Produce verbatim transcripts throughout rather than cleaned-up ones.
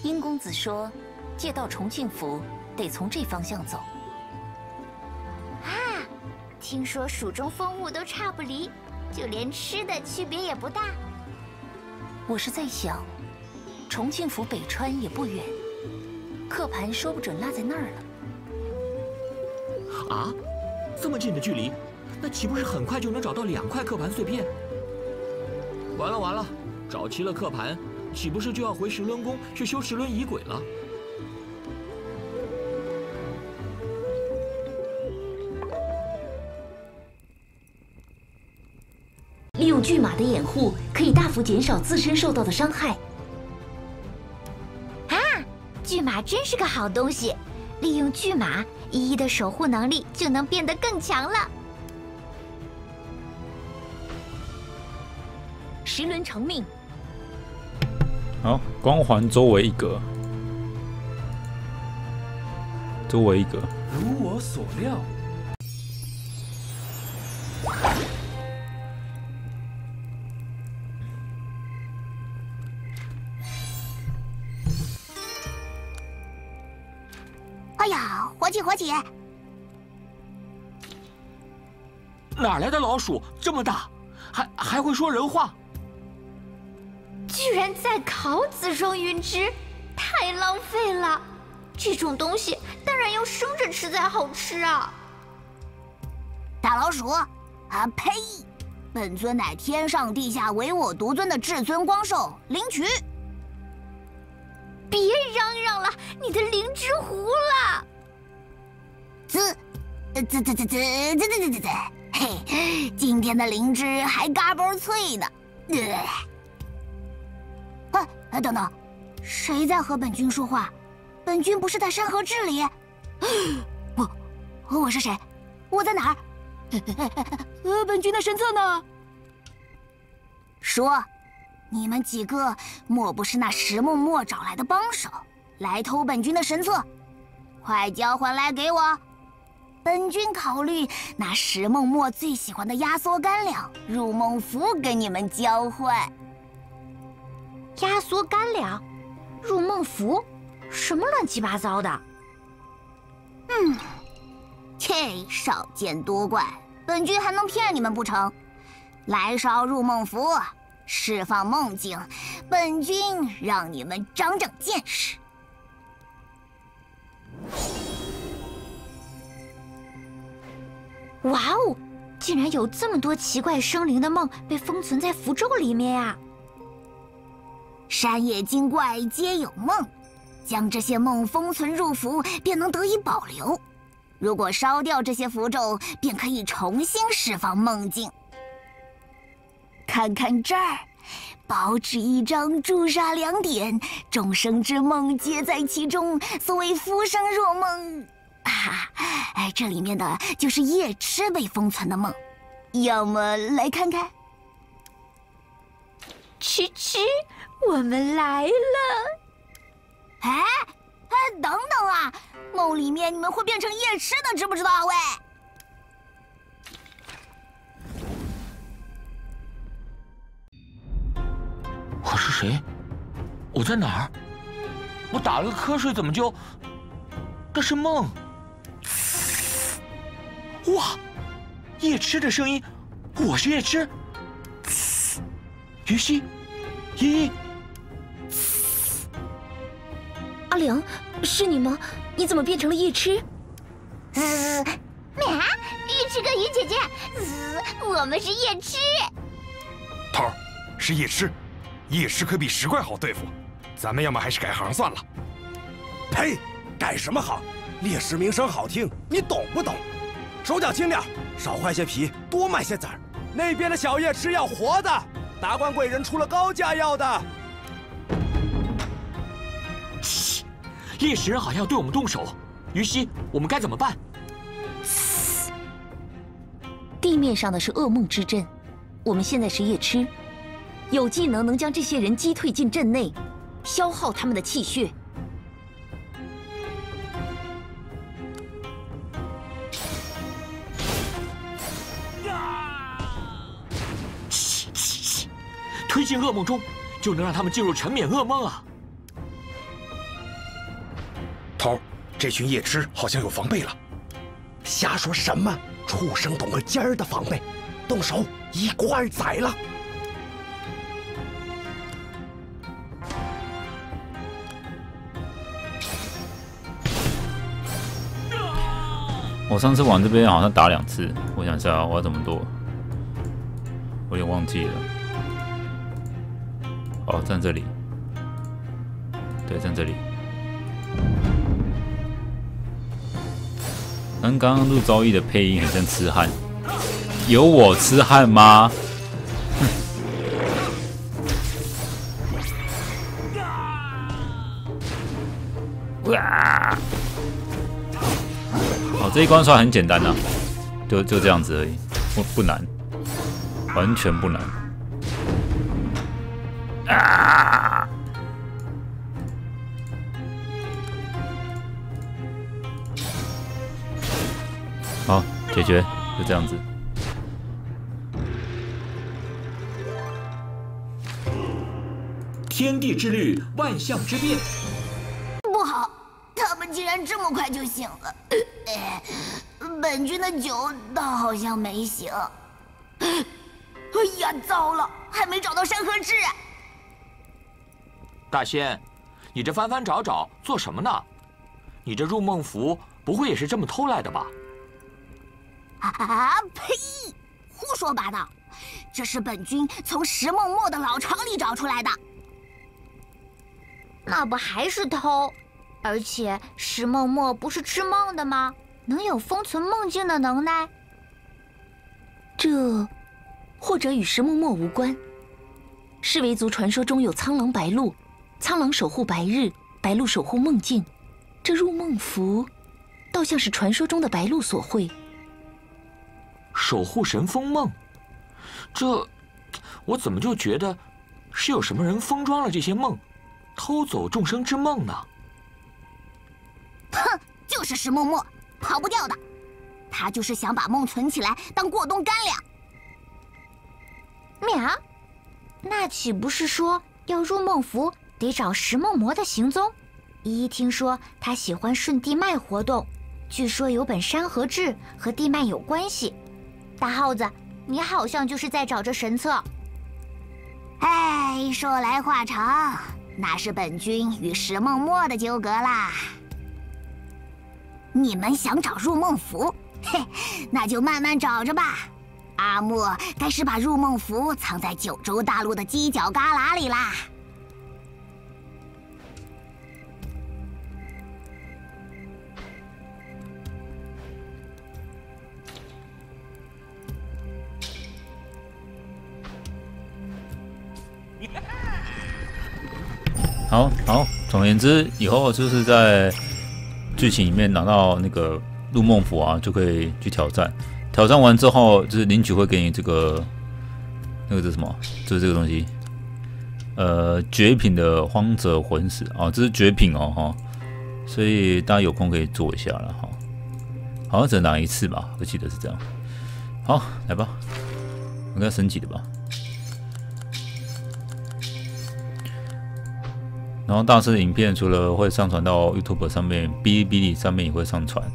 殷公子说，借到重庆府得从这方向走。 啊，听说蜀中风物都差不离，就连吃的区别也不大。 我是在想，重庆府北川也不远，刻盘说不准落在那儿了。啊，这么近的距离，那岂不是很快就能找到两块刻盘碎片？完了完了，找齐了刻盘，岂不是就要回石轮宫去修石轮仪轨了？ 利用巨马的掩护，可以大幅减少自身受到的伤害。 啊，巨马真是个好东西！利用巨马，依依的守护能力就能变得更强了。 石轮成命。 好，光环周围一格，周围一格。 如我所料。 哎呀，火起火起！ 哪来的老鼠这么大，还还会说人话？ 居然在烤紫双云芝，太浪费了！这种东西当然要生着吃才好吃啊！ 大老鼠，啊呸！本尊乃天上地下唯我独尊的至尊光兽灵渠。 别嚷嚷了，你的灵芝糊了！ 滋，滋滋滋滋滋滋滋滋！嘿，今天的灵芝还嘎嘣脆呢。呃哎，等等，谁在和本君说话？本君不是在山河志里。我，我是谁？我在哪儿？呃，本君的神策呢？说，你们几个莫不是那石梦墨找来的帮手，来偷本君的神策？快交还来给我！本君考虑拿石梦墨最喜欢的压缩干粮入梦符给你们交换。 压缩干粮，入梦符，什么乱七八糟的？ 嗯，切，少见多怪，本君还能骗你们不成？来烧入梦符，释放梦境，本君让你们长长见识。 哇哦，竟然有这么多奇怪生灵的梦被封存在符咒里面呀！ 山野精怪皆有梦，将这些梦封存入符，便能得以保留。如果烧掉这些符咒，便可以重新释放梦境。看看这儿，薄纸一张，朱砂两点，众生之梦皆在其中。所谓浮生若梦，啊，哎，这里面的就是夜痴被封存的梦。要么来看看。 吃吃。我们来了！ 哎哎，等等啊！梦里面你们会变成夜痴的，知不知道啊？喂！ 我是谁？我在哪儿？我打了个瞌睡，怎么就……这是梦！哇，夜痴的声音，我是夜痴。于西，依依。 阿良，是你吗？你怎么变成了夜痴？ 呃，咩？鱼痴哥、鱼姐姐，呃，我们是夜痴。 头儿，是夜痴，夜痴可比石怪好对付，咱们要么还是改行算了。 呸！改什么行？烈士名声好听，你懂不懂？手脚轻点，少换些皮，多卖些籽儿。那边的小夜痴要活的，达官贵人出了高价要的。 猎食人好像要对我们动手，于西，我们该怎么办？ 地面上的是噩梦之阵，我们现在是夜痴，有技能能将这些人击退进阵内，消耗他们的气血。 嘘嘘嘘，推进噩梦中，就能让他们进入沉湎噩梦啊！ 这群夜痴好像有防备了。 瞎说什么？畜生懂个尖儿的防备，动手一块儿宰了。 我上次往这边好像打两次，我想一下我要怎么做，我有点忘记了。哦，站这里，对，站这里。跟刚刚陆昭义的配音很像痴汉，有我痴汉吗？哇！哦，这一关算很简单啊，就就这样子而已，不不难，完全不难。啊！好，解决，就这样子。 天地之律，万象之变。 不好，他们竟然这么快就醒了。呃、本君的酒倒好像没醒。哎呀，糟了，还没找到山河志啊！ 大仙，你这翻翻找找做什么呢？你这入梦符不会也是这么偷来的吧？ 啊呸！胡说八道！这是本君从石梦墨的老巢里找出来的。 那不还是偷？而且石梦墨不是吃梦的吗？能有封存梦境的能耐？ 这，或者与石梦墨无关。世维族传说中有苍狼白鹿，苍狼守护白日，白鹿守护梦境。这入梦符，倒像是传说中的白鹿所绘。 守护神封梦，这我怎么就觉得是有什么人封装了这些梦，偷走众生之梦呢？ 哼，就是石梦墨，跑不掉的。他就是想把梦存起来当过冬干粮。 喵，那岂不是说要入梦符得找石梦魔的行踪？依依听说他喜欢顺地脉活动，据说有本山河志和地脉有关系。大耗子，你好像就是在找这神策。 哎，说来话长，那是本君与石梦墨的纠葛啦。你们想找入梦符，嘿，那就慢慢找着吧。阿莫该是把入梦符藏在九州大陆的犄角旮旯里啦。 好好，总而言之，以后就是在剧情里面拿到那个入梦符啊，就可以去挑战。挑战完之后，就是领取会给你这个那个是什么？就是这个东西，呃，绝品的荒者魂石啊，这是绝品哦哈，所以大家有空可以做一下了哈。好像只能拿一次吧，我记得是这样。好，来吧，应该升级的吧。然后大师的影片除了会上传到 YouTube 上面，哔哩哔哩上面也会上传。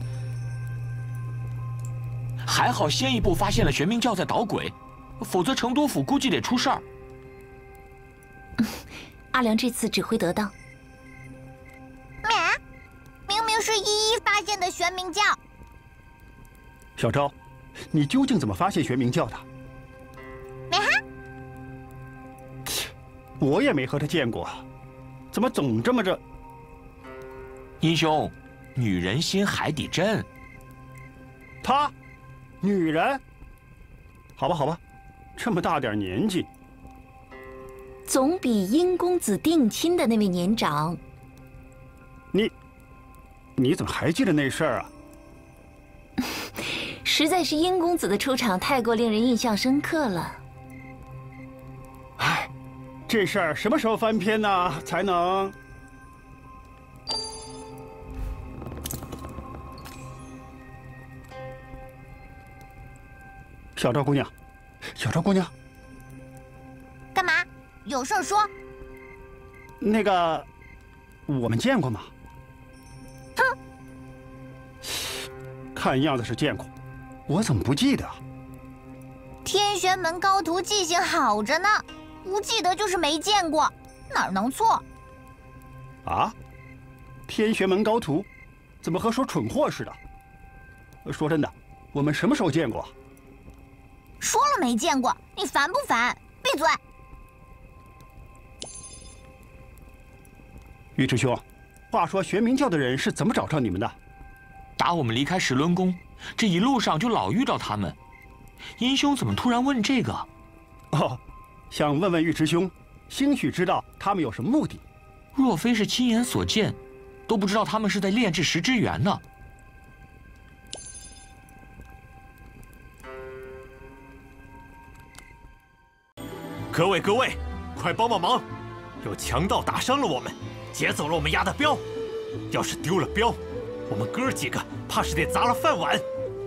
还好先一步发现了玄冥教在捣鬼，否则成都府估计得出事儿。 阿良这次指挥得当。 喵，明明是依依发现的玄冥教。 小昭，你究竟怎么发现玄冥教的？ 咩哈？ 我也没和他见过。怎么总这么着？ 英雄，女人心海底针。 她，女人？好吧，好吧，这么大点年纪， 总比殷公子定亲的那位年长。 你，你怎么还记得那事儿啊？ 实在是殷公子的出场太过令人印象深刻了。 唉。这事儿什么时候翻篇呢？才能？小赵姑娘，小赵姑娘， 干嘛？有事儿说。 那个，我们见过吗？ 哼， 看样子是见过，我怎么不记得啊？ 天玄门高徒记性好着呢，不记得就是没见过，哪能错？ 啊？天玄门高徒，怎么和说蠢货似的？说真的，我们什么时候见过？ 说了没见过，你烦不烦？闭嘴！ 尉迟兄，话说玄冥教的人是怎么找上你们的？ 打我们离开石轮宫，这一路上就老遇到他们。殷兄怎么突然问这个？ 哦，想问问尉迟兄，兴许知道他们有什么目的。 若非是亲眼所见，都不知道他们是在炼制石之源呢。 各位各位，快帮帮忙！有强盗打伤了我们，劫走了我们押的镖。要是丢了镖，我们哥几个怕是得砸了饭碗。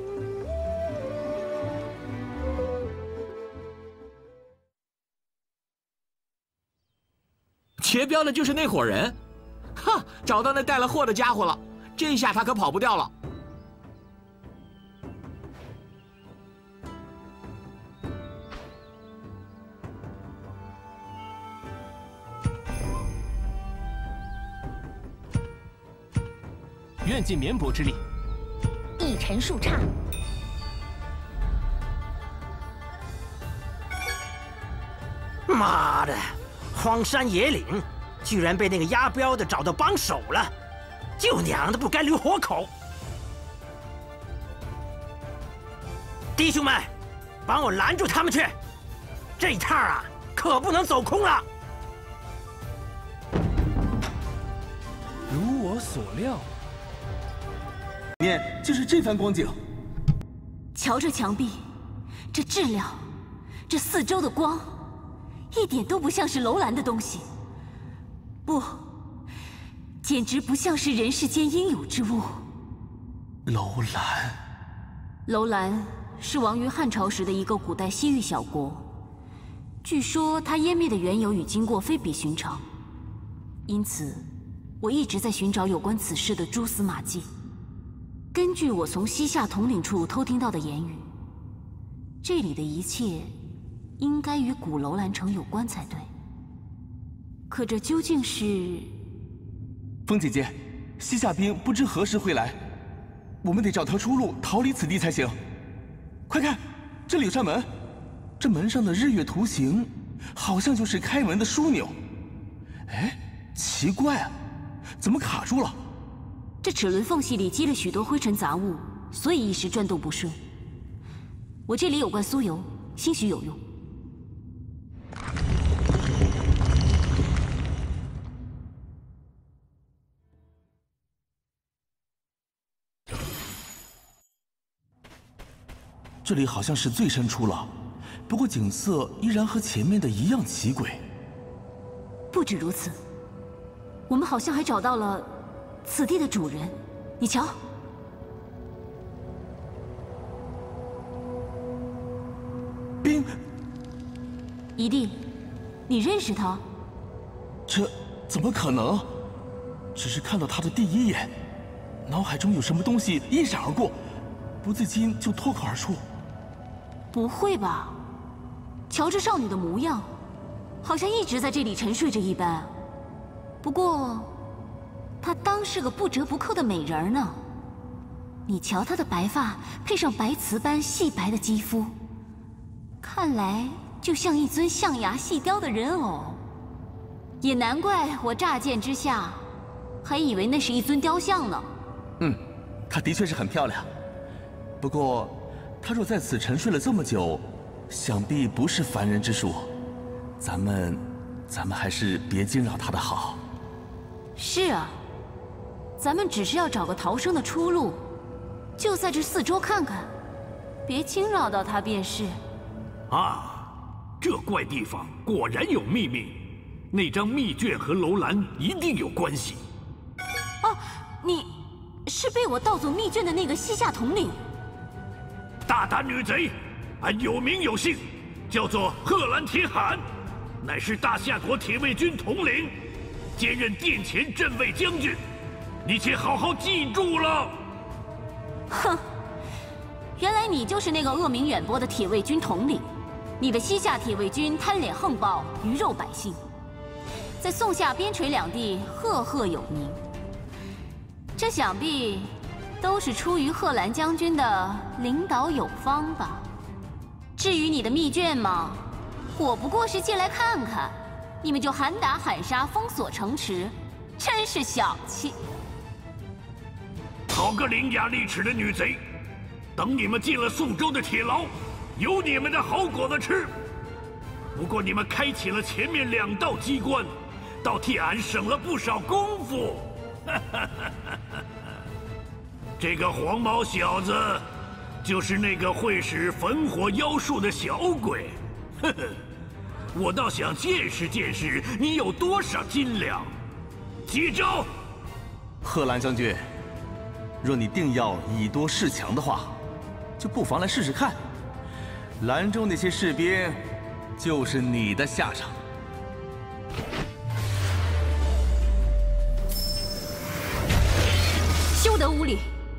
劫镖的就是那伙人，哈，找到那带了货的家伙了，这下他可跑不掉了。 愿尽绵薄之力。 一尘数刹。 妈的，荒山野岭，居然被那个押镖的找到帮手了，就娘的不该留活口！弟兄们，帮我拦住他们去，这一趟啊，可不能走空了。 如我所料。面就是这番光景。 瞧这墙壁，这质量，这四周的光，一点都不像是楼兰的东西。不，简直不像是人世间应有之物。 楼兰， 楼兰是亡于汉朝时的一个古代西域小国，据说它湮灭的缘由与经过非比寻常，因此我一直在寻找有关此事的蛛丝马迹。根据我从西夏统领处偷听到的言语，这里的一切应该与古楼兰城有关才对。可这究竟是…… 风姐姐，西夏兵不知何时会来，我们得找条出路逃离此地才行。快看，这里有扇门，这门上的日月图形，好像就是开门的枢纽。哎，奇怪啊，怎么卡住了？ 这齿轮缝隙里积了许多灰尘杂物，所以一时转动不顺。我这里有罐酥油，兴许有用。 这里好像是最深处了，不过景色依然和前面的一样奇诡。 不止如此，我们好像还找到了此地的主人，你瞧。 冰， 一弟，你认识他？ 这怎么可能？只是看到他的第一眼，脑海中有什么东西一闪而过，不自禁就脱口而出。 不会吧？瞧这少女的模样，好像一直在这里沉睡着一般。不过，她当是个不折不扣的美人儿呢。你瞧她的白发，配上白瓷般细白的肌肤，看来就像一尊象牙细雕的人偶。也难怪我乍见之下，还以为那是一尊雕像呢。 嗯，她的确是很漂亮。不过，她若在此沉睡了这么久，想必不是凡人之术。咱们，咱们还是别惊扰她的好。 是啊，咱们只是要找个逃生的出路，就在这四周看看，别惊扰到她便是。 啊，这怪地方果然有秘密，那张密卷和楼兰一定有关系。 哦，你是被我盗走密卷的那个西夏统领。 大胆女贼，俺有名有姓，叫做贺兰铁罕，乃是大夏国铁卫军统领，兼任殿前镇卫将军，你且好好记住了。 哼， 原来你就是那个恶名远播的铁卫军统领。你的西夏铁卫军贪脸横暴，鱼肉百姓，在宋夏边陲两地赫赫有名。这想必都是出于贺兰将军的领导有方吧？至于你的密卷嘛，我不过是借来看看，你们就喊打喊杀，封锁城池，真是小气。 好个伶牙俐齿的女贼！等你们进了宋州的铁牢，有你们的好果子吃。不过你们开启了前面两道机关，倒替俺省了不少功夫。这个黄毛小子，就是那个会使焚火妖术的小鬼。呵呵，我倒想见识见识你有多少斤两。接招！ 贺兰将军，若你定要以多示强的话，就不妨来试试看。兰州那些士兵，就是你的下场。 休得无礼！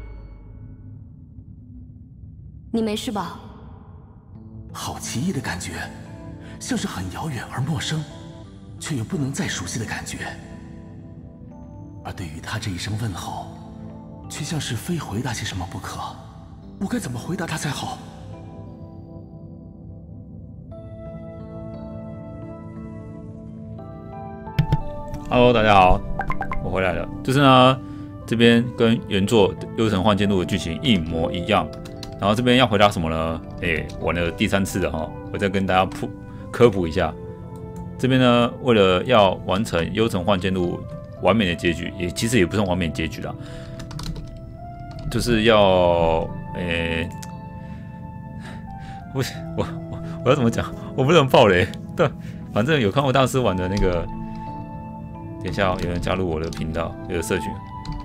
你没事吧？ 好奇异的感觉，像是很遥远而陌生，却又不能再熟悉的感觉。而对于他这一声问候，却像是非回答些什么不可。我该怎么回答他才好 ？Hello， 大家好，我回来了。就是呢，这边跟原作《幽城幻剑录》的剧情一模一样。然后这边要回答什么呢？哎，玩了第三次了哈，我再跟大家普科普一下。这边呢，为了要完成《幽城幻剑录》完美的结局，也其实也不算完美结局啦，就是要诶，我我我我要怎么讲？我不能爆雷。对，反正有看过大师玩的那个。等一下、哦，有人加入我的频道，有的社群。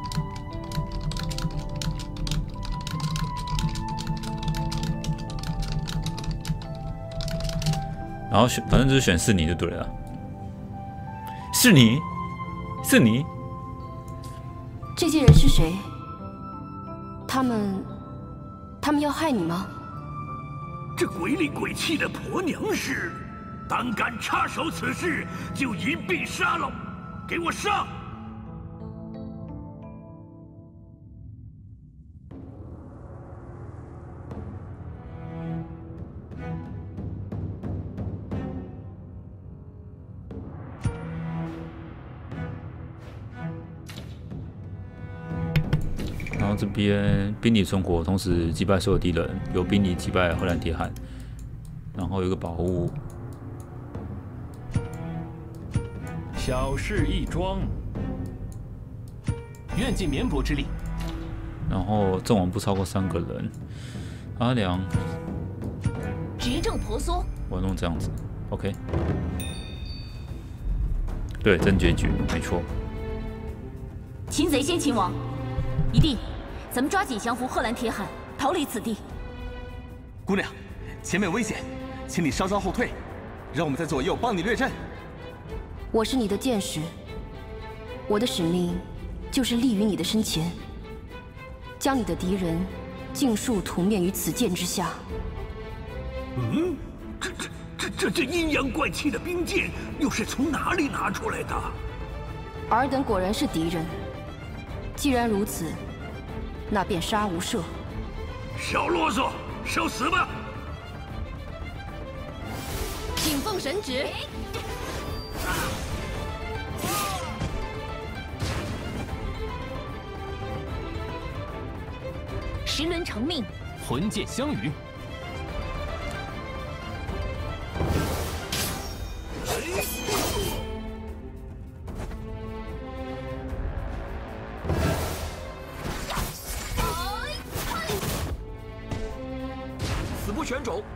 然后选，反正就是选是你就对了。是你，是你。 这些人是谁？他们，他们要害你吗？ 这鬼里鬼气的婆娘是，胆敢插手此事，就一并杀了！给我上！ 然后这边兵力存活，同时击败所有敌人，由兵力击败荷兰铁汉，然后有一个宝物。 小事一桩，愿尽绵薄之力。 然后阵亡不超过三个人。阿良， 执政婆娑。 我弄这样子 ，OK。对，真结局，没错。 擒贼先擒王，一弟，咱们抓紧降服贺兰铁汉，逃离此地。 姑娘，前面危险，请你稍稍后退，让我们在左右帮你略阵。 我是你的剑士，我的使命就是立于你的身前，将你的敌人尽数屠灭于此剑之下。 嗯，这这这这这阴阳怪气的兵剑，又是从哪里拿出来的？ 尔等果然是敌人。既然如此，那便杀无赦。 少啰嗦，受死吧！ 谨奉神旨。 十轮成命， 魂剑相与。 死不选种。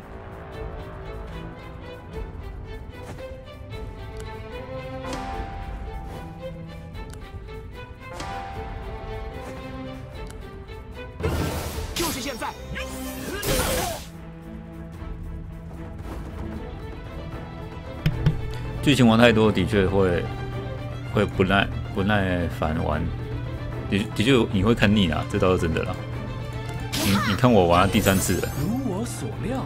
就是现在！ 剧情玩太多，的确会会不耐不耐烦玩，的的确你会看腻啦，这倒是真的啦。 你你看我玩了第三次了。 如我所料。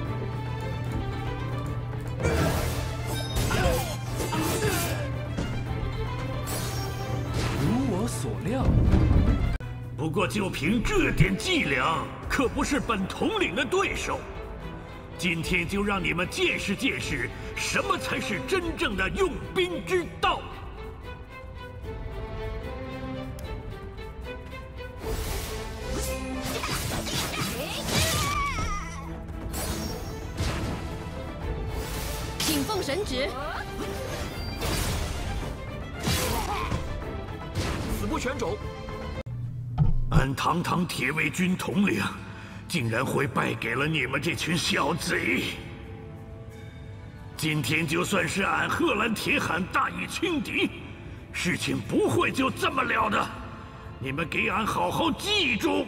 如我所料。 不过就凭这点伎俩，可不是本统领的对手。今天就让你们见识见识，什么才是真正的用兵之道。 请奉神旨。 死不全肘。 俺堂堂铁卫军统领，竟然会败给了你们这群小贼！今天就算是俺贺兰铁罕大义轻敌，事情不会就这么了的。你们给俺好好记住。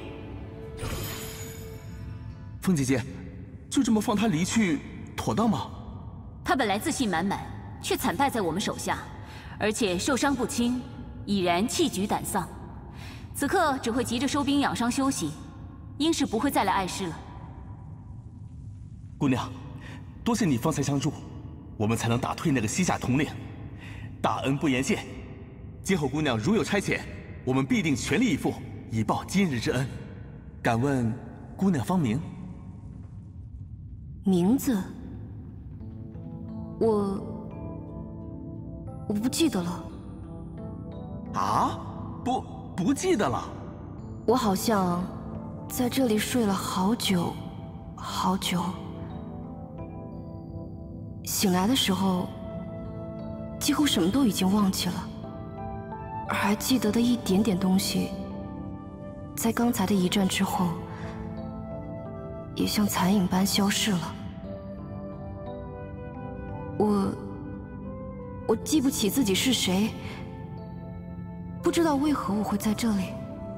风姐姐，就这么放他离去，妥当吗？ 他本来自信满满，却惨败在我们手下，而且受伤不轻，已然气举胆丧。此刻只会急着收兵养伤休息，应是不会再来碍事了。 姑娘，多谢你方才相助，我们才能打退那个西夏统领。大恩不言谢，今后姑娘如有差遣，我们必定全力以赴，以报今日之恩。敢问姑娘芳名？ 名字？我我不记得了。 啊？不。不记得了， 我好像在这里睡了好久，好久。醒来的时候，几乎什么都已经忘记了，而还记得的一点点东西，在刚才的一战之后，也像残影般消失了。我，我记不起自己是谁。不知道为何我会在这里。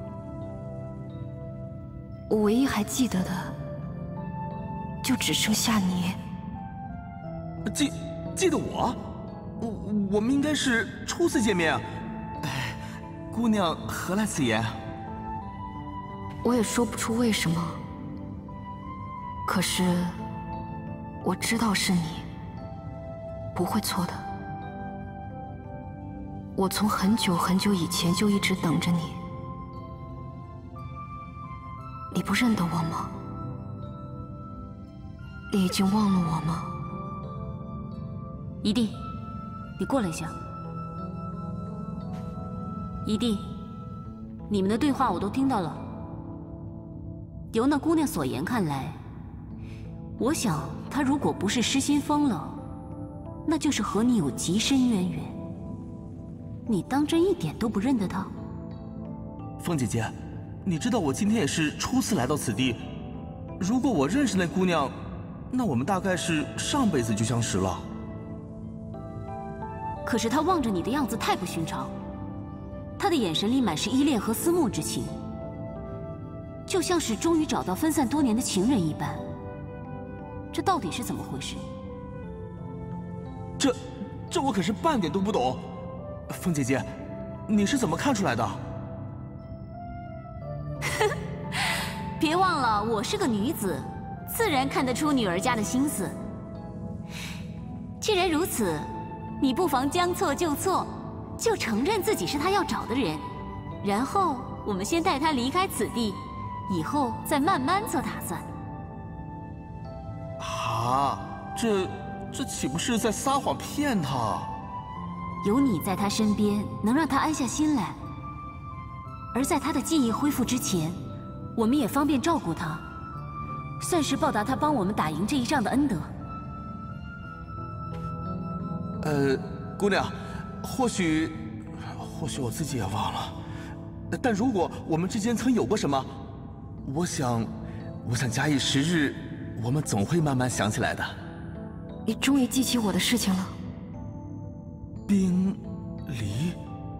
我唯一还记得的，就只剩下你。 记记得我？我我们应该是初次见面啊！哎，姑娘何来此言？ 我也说不出为什么。可是我知道是你，不会错的。我从很久很久以前就一直等着你，你不认得我吗？你已经忘了我吗？ 姨弟，你过来一下。姨弟，你们的对话我都听到了。由那姑娘所言看来，我想她如果不是失心疯了，那就是和你有极深渊源。你当真一点都不认得她？ 风姐姐，你知道我今天也是初次来到此地。如果我认识那姑娘，那我们大概是上辈子就相识了。 可是她望着你的样子太不寻常，她的眼神里满是依恋和思慕之情，就像是终于找到分散多年的情人一般。这到底是怎么回事？ 这，这我可是半点都不懂。风姐姐，你是怎么看出来的？ 别忘了，我是个女子，自然看得出女儿家的心思。既然如此，你不妨将错就错，就承认自己是他要找的人，然后我们先带他离开此地，以后再慢慢做打算。 啊，这这岂不是在撒谎骗他？ 有你在他身边，能让他安下心来。而在他的记忆恢复之前，我们也方便照顾他，算是报答他帮我们打赢这一仗的恩德。 呃，姑娘，或许，或许我自己也忘了，但如果我们之间曾有过什么，我想，我想假以时日，我们总会慢慢想起来的。 你终于记起我的事情了。 冰离，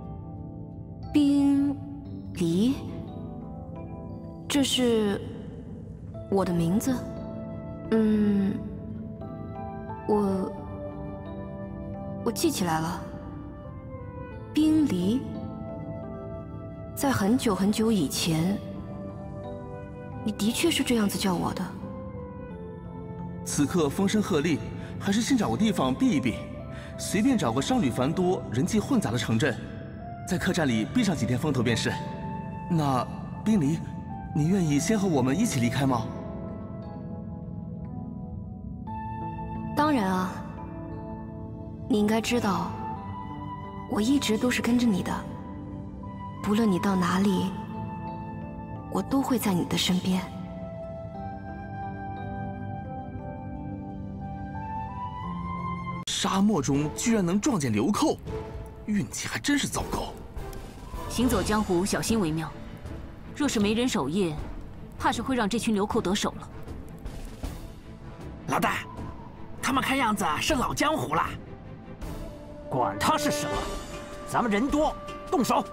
冰离，这是我的名字。嗯，我我记起来了，冰离。在很久很久以前， 你的确是这样子叫我的。 此刻风声鹤唳，还是先找个地方避一避，随便找个商旅繁多、人迹混杂的城镇，在客栈里避上几天风头便是。那冰离，你愿意先和我们一起离开吗？ 当然啊，你应该知道，我一直都是跟着你的，不论你到哪里，我都会在你的身边。 沙漠中居然能撞见流寇，运气还真是糟糕。 行走江湖，小心为妙。若是没人守夜，怕是会让这群流寇得手了。 老大，他们看样子是老江湖了。管他是什么，咱们人多，动手。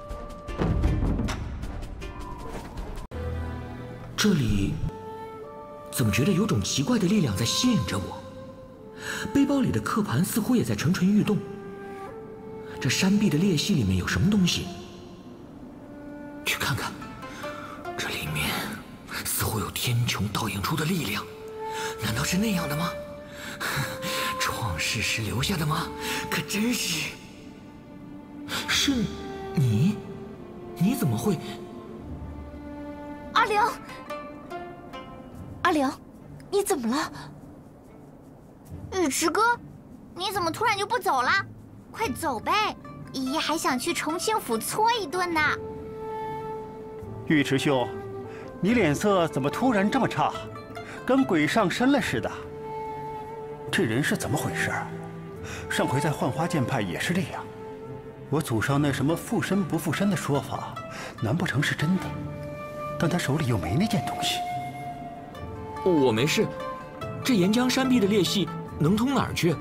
这里怎么觉得有种奇怪的力量在吸引着我？背包里的刻盘似乎也在蠢蠢欲动。这山壁的裂隙里面有什么东西？去看看，这里面似乎有天穹倒映出的力量，难道是那样的吗？创世时留下的吗？可真是……是你？你怎么会？ 阿良，阿良，你怎么了？ 尉迟哥，你怎么突然就不走了？快走呗，依依还想去重庆府搓一顿呢。 尉迟兄，你脸色怎么突然这么差，跟鬼上身了似的？这人是怎么回事？上回在浣花剑派也是这样。我祖上那什么附身不附身的说法，难不成是真的？但他手里又没那件东西。 我没事，这岩浆山壁的裂隙能通哪儿去？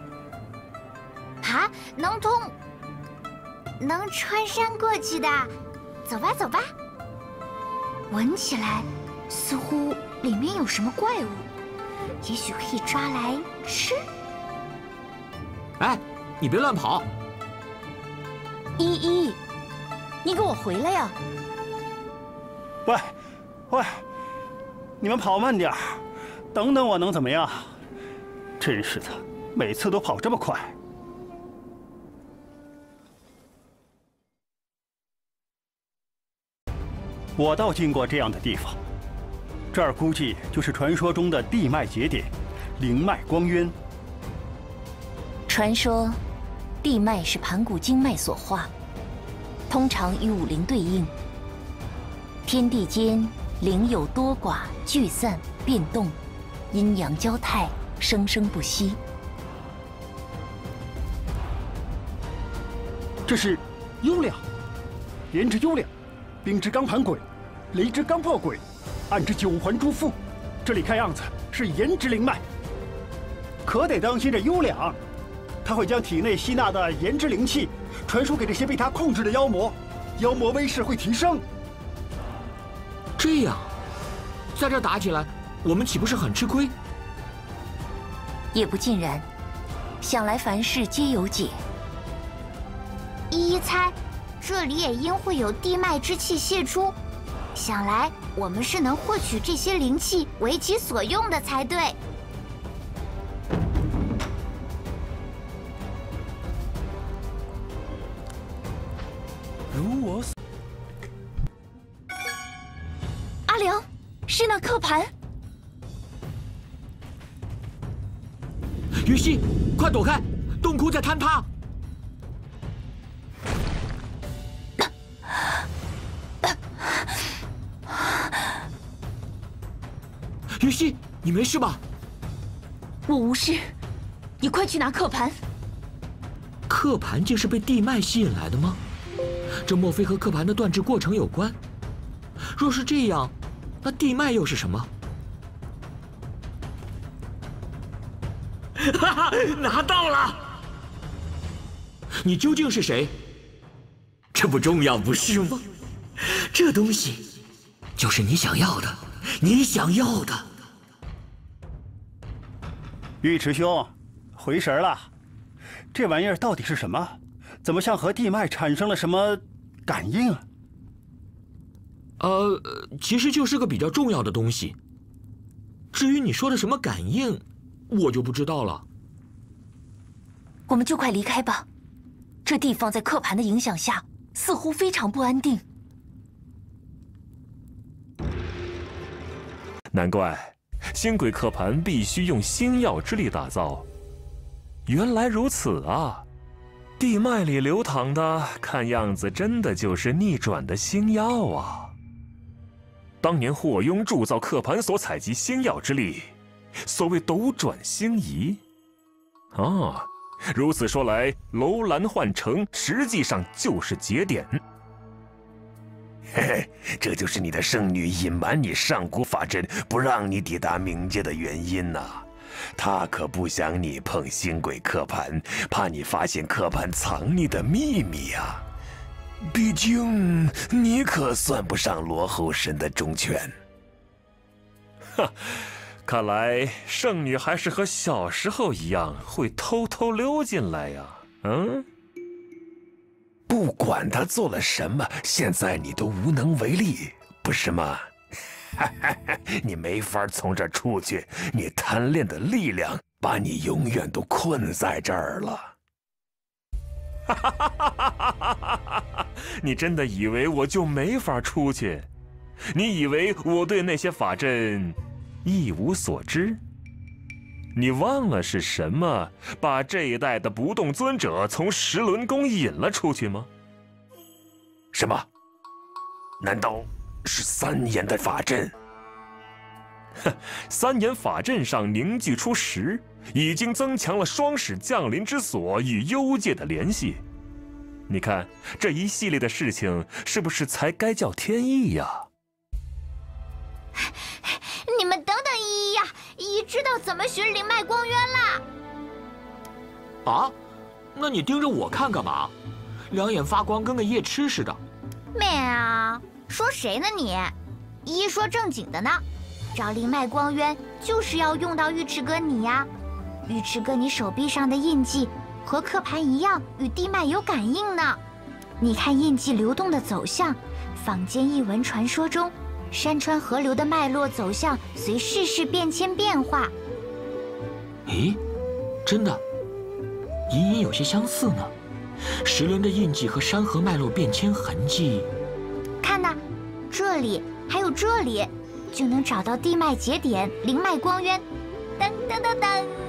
啊，能通，能穿山过去的。走吧，走吧。闻起来似乎里面有什么怪物，也许可以抓来吃。 哎，你别乱跑！ 依依，你给我回来呀！ 喂，喂，你们跑慢点儿，等等我能怎么样？真是的，每次都跑这么快。我倒进过这样的地方，这儿估计就是传说中的地脉节点——灵脉光渊。 传说，地脉是盘古经脉所化，通常与五灵对应。天地间灵有多寡、聚散、变动，阴阳交泰，生生不息。 这是优良，炎之优良，冰之刚盘鬼，雷之刚破鬼，暗之九环诸父。这里看样子是炎之灵脉，可得当心这优良。他会将体内吸纳的炎之灵气传输给这些被他控制的妖魔，妖魔威势会提升。 这样，在这打起来，我们岂不是很吃亏？ 也不尽然，想来凡事皆有解。 依依猜，这里也应会有地脉之气泄出，想来我们是能获取这些灵气为其所用的才对。 如我所， 阿良，是那刻盘。 于西，快躲开！洞窟在坍塌。于西，你没事吧？ 我无事，你快去拿刻盘。 刻盘竟是被地脉吸引来的吗？这莫非和刻盘的断制过程有关？若是这样，那地脉又是什么？哈哈，拿到了！你究竟是谁？这不重要，不是吗？这东西就是你想要的，你想要的。 尉迟兄，回神了。这玩意儿到底是什么？怎么像和地脉产生了什么感应啊？ 呃，其实就是个比较重要的东西。至于你说的什么感应，我就不知道了。 我们就快离开吧，这地方在刻盘的影响下，似乎非常不安定。 难怪星轨刻盘必须用星耀之力打造。原来如此啊！地脉里流淌的，看样子真的就是逆转的星耀啊！当年霍庸铸造刻盘所采集星耀之力，所谓斗转星移。啊，如此说来，楼兰幻城实际上就是节点。 嘿嘿，这就是你的圣女隐瞒你上古法阵，不让你抵达冥界的原因呐、啊。她可不想你碰星轨刻盘，怕你发现刻盘藏匿的秘密啊。毕竟你可算不上罗后神的忠犬。 哈，看来圣女还是和小时候一样，会偷偷溜进来呀。嗯。 不管他做了什么，现在你都无能为力，不是吗？你没法从这儿出去，你贪恋的力量把你永远都困在这儿了。 你真的以为我就没法出去？你以为我对那些法阵一无所知？你忘了是什么把这一代的不动尊者从十轮宫引了出去吗？ 什么？难道是三眼的法阵？ 哼，三眼法阵上凝聚出石，已经增强了双使降临之所与幽界的联系。你看这一系列的事情，是不是才该叫天意呀？ 你们等等依依呀，依依知道怎么寻灵脉光渊啦！ 啊？那你盯着我看干嘛？两眼发光，跟个夜痴似的。 喵，说谁呢你？依依说正经的呢，找灵脉光渊就是要用到尉迟哥你呀。尉迟哥你手臂上的印记和刻盘一样，与地脉有感应呢。你看印记流动的走向，坊间异闻传说中，山川河流的脉络走向随世事变迁变化。 咦，真的，隐隐有些相似呢。石轮的印记和山河脉络变迁痕迹， 看呐，这里还有这里，就能找到地脉节点灵脉光渊。噔噔噔噔。